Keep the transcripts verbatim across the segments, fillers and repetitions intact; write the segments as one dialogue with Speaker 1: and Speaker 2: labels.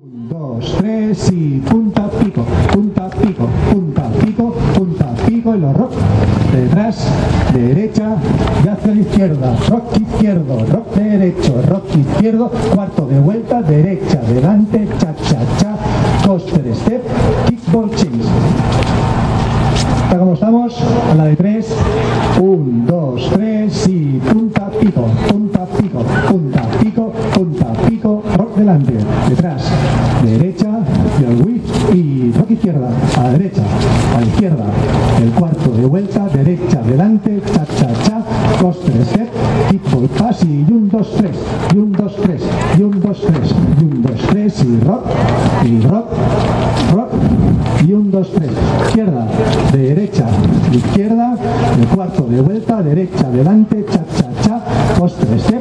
Speaker 1: Dos, tres y punta, pico, punta, pico, punta, pico, punta, pico y los rock. Detrás, derecha y hacia la izquierda. Rock izquierdo, rock derecho, rock izquierdo. Cuarto de vuelta, derecha, delante, cha, cha, cha. Coaster step, kickball change. ¿Está como estamos? A la de tres. Un, dos, tres y punta, pico, punta, pico, punta, pico, punta, pico. Rock delante, detrás, derecha, y el whip y rock izquierda, a la derecha, a la izquierda, el cuarto de vuelta, derecha, delante, cha, cha, cha, coaster step, kickball pass y un, dos, tres, y un, dos, tres, y un, dos, tres, y un, dos, tres, y rock, y rock, rock, y un, dos, tres, izquierda, derecha, izquierda, el cuarto de vuelta, derecha, delante, cha, cha, cha, coaster step.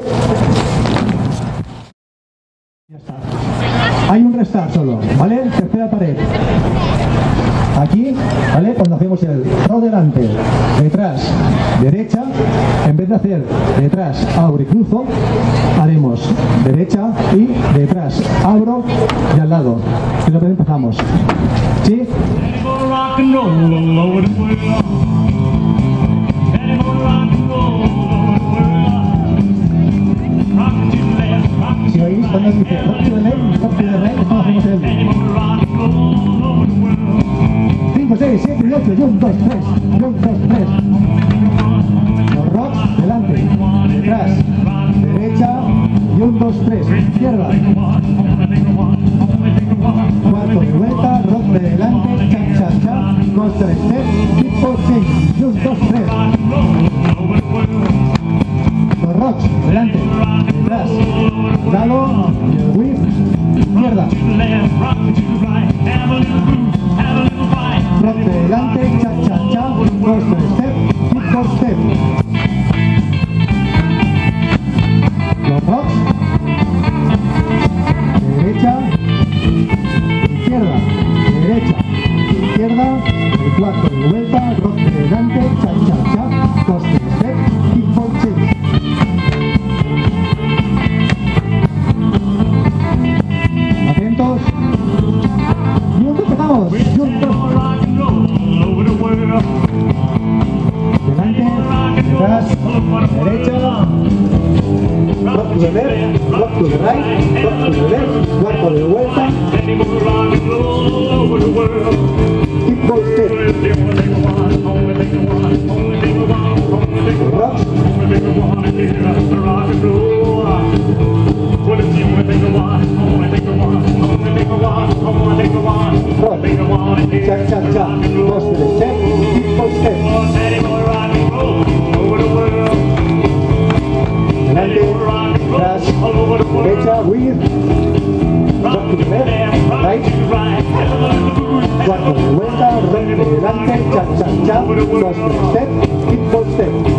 Speaker 1: Ya está. Hay un restart solo, ¿vale? Tercera pared. Aquí, ¿vale? Cuando hacemos el rock delante, detrás, derecha, en vez de hacer detrás, abro y cruzo, haremos derecha y detrás, abro y al lado. Y lo que empezamos. ¿Sí? Si oís, cuando dice rock to the left, rock to the right, estamos haciendo el cinco, seis, siete y ocho, y un, dos, tres, y un, dos, tres. Los rocks, delante, detrás, derecha, y un, dos, tres, izquierda. Cuarto de vuelta, rock de delante, cha, cha, cha, coaster step, kickball change, y un, dos, tres. Los rocks, delante, detrás, lado, y el whip, izquierda. Rock de delante, cha, cha, cha, coaster step, kickball step. Los rocks, derecha, izquierda, derecha, izquierda, el cuarto de vuelta, rock de delante, cha, cha, cha, coaster step, kickball change. Atentos. Y un, empezamos. Y un, dos. Delante, detrás, derecha. Rock to the left, rock to the right, rock to the left, cuarto de vuelta. Kickball step. Rocks. Rock, cha, cha, cha, coaster step, kickball step. Delante, atrás, derecha, with, rock to the left, right, cuarto de vuelta, rock de delante, cha, cha, cha, coaster step, kickball step.